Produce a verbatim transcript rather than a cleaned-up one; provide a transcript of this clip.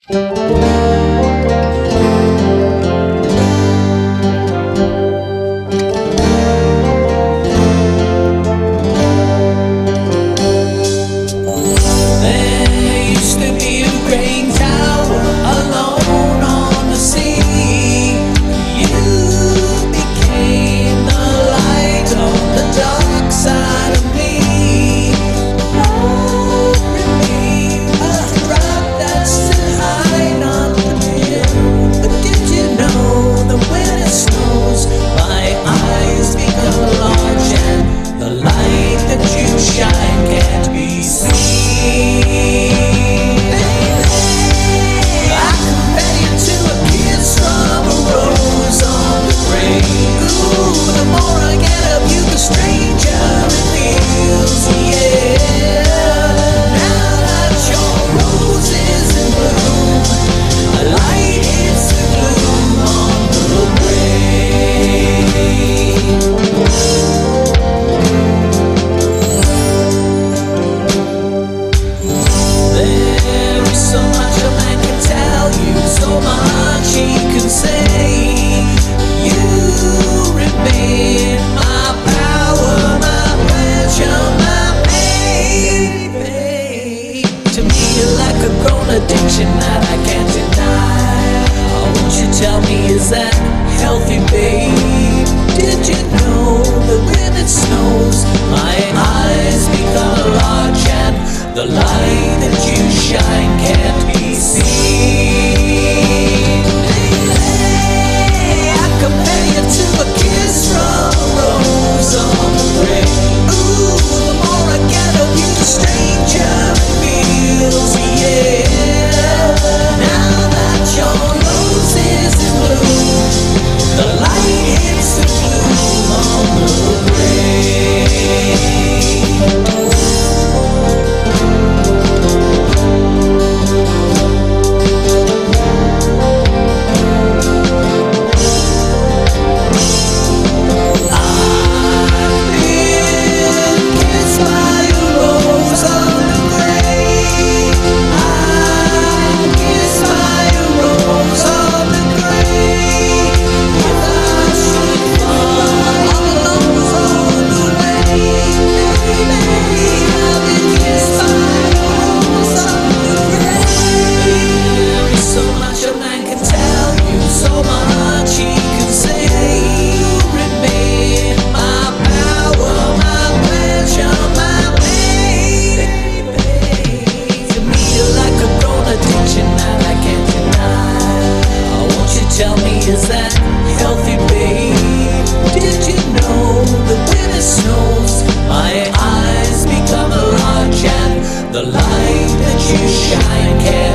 Addiction that I can't deny. Oh, won't you tell me, is that healthy, babe? Did you know that when it snows, my eyes become large and the light that you shine can't be seen? Hey, I compare you to a kiss from a rose on the grave. Ooh, the more I get of you, the stranger it feels, yeah. Tell me, is that healthy, babe? Did you know that when it snows, my eyes become large and the light that you shine can